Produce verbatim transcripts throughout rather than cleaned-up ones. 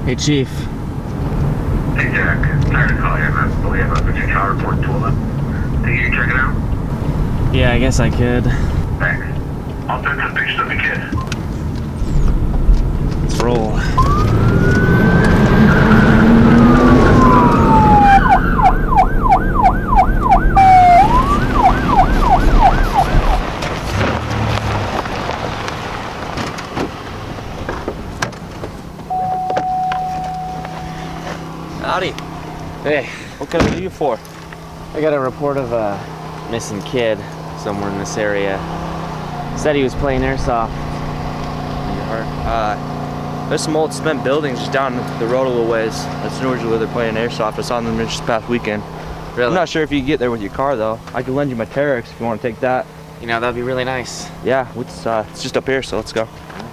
Hey, Chief. Hey, Jack. Sorry to call you, man, but we have a picture tower report to eleven. Think you can check it out? Yeah, I guess I could. Thanks. I'll send some pictures of the kid. Let's roll. Howdy. Hey, What can I do you for? I got a report of a missing kid somewhere in this area. Said he was playing airsoft. Your heart? Uh, there's some old cement buildings just down the road a little ways. That's usually where they're playing airsoft. I saw them just past weekend. Really? I'm not sure if you can get there with your car though. I can lend you my Terex if you want to take that. You know, that'd be really nice. Yeah, it's, uh, it's just up here, so let's go.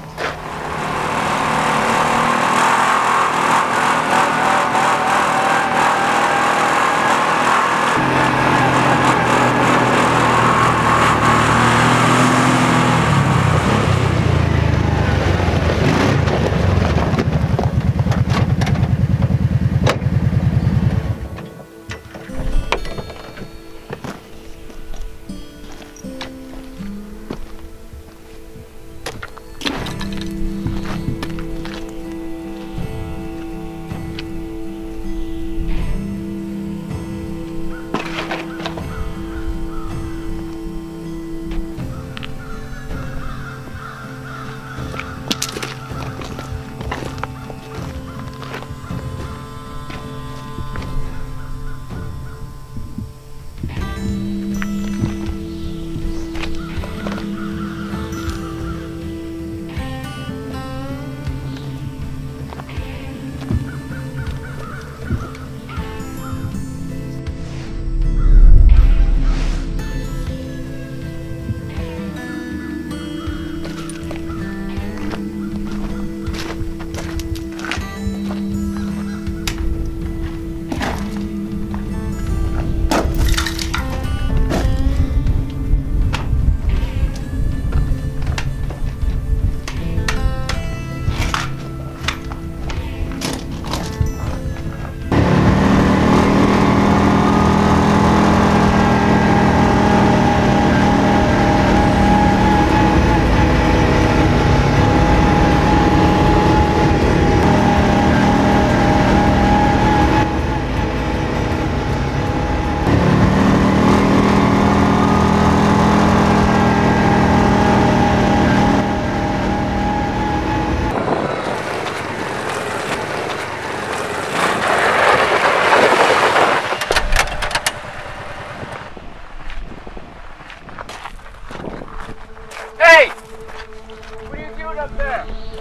Hey! What are you doing up there?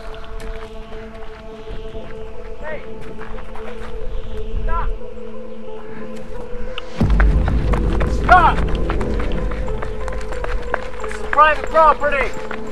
Hey! Stop! Stop! This is private property!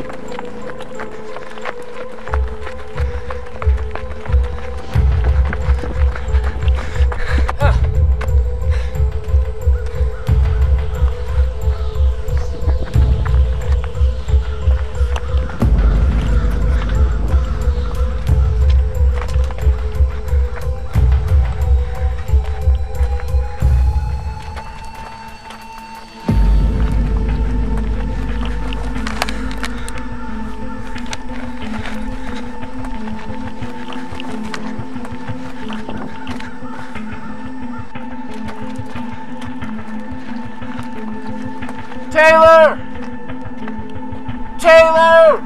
Taylor! Taylor!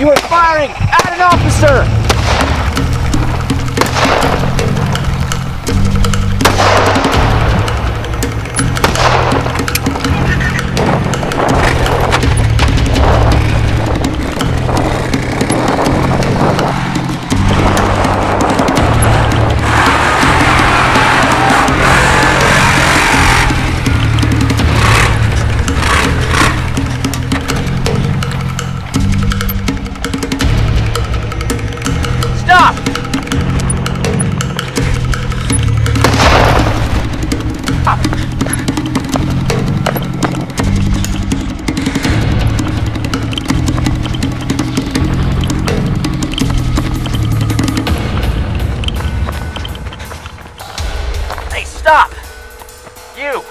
You are firing at an officer! Stop! Hey, stop! You!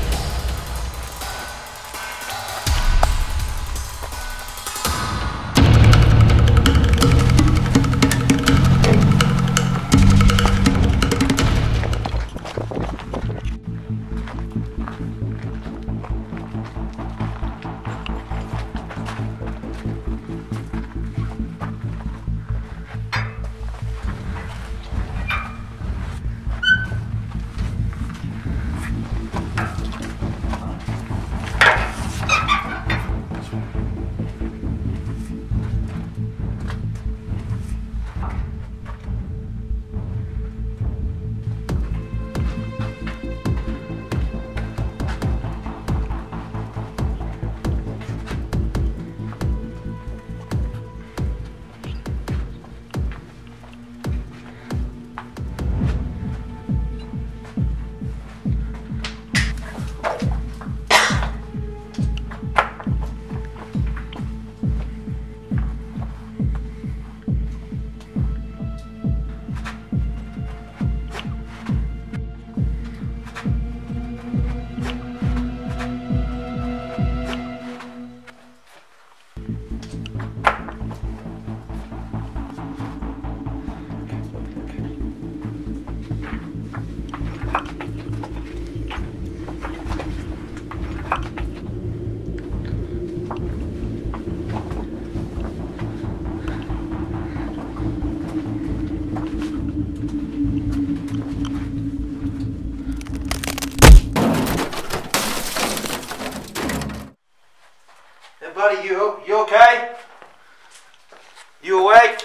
Buddy, you you okay? You awake?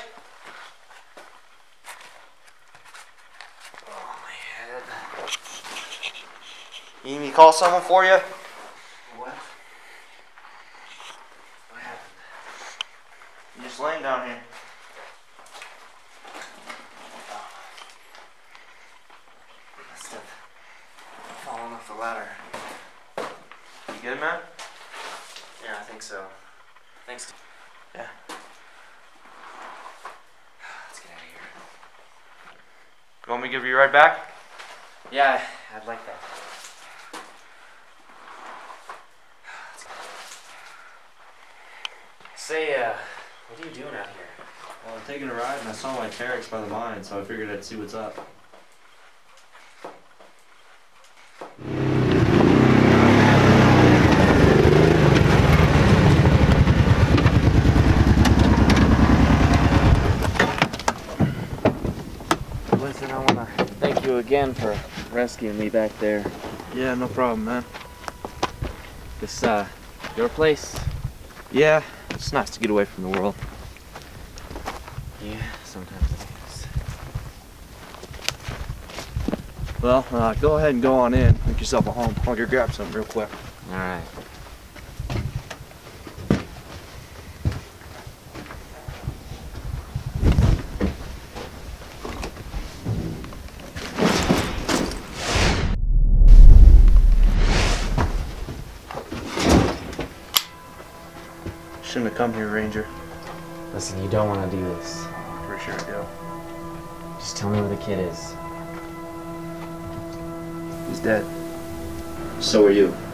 Oh, my head. You need me to call someone for you? What? What happened? You're just laying down here. Must have fallen off the ladder. You good, man? Yeah, I think so. Thanks. To Yeah. Let's get out of here. You want me to give you a ride back? Yeah, I'd like that. Say, uh, what are you doing out here? Well, I'm taking a ride and I saw my Terex by the mine, so I figured I'd see what's up. Listen, I want to thank you again for rescuing me back there. Yeah, no problem, man. This, uh, your place? Yeah, it's nice to get away from the world. Yeah, sometimes it is. Well, uh, go ahead and go on in. Make yourself a home. I'll go grab something real quick. All right. Shouldn't have come here, Ranger. Listen, you don't want to do this. For sure I do. Just tell me where the kid is. He's dead. So are you.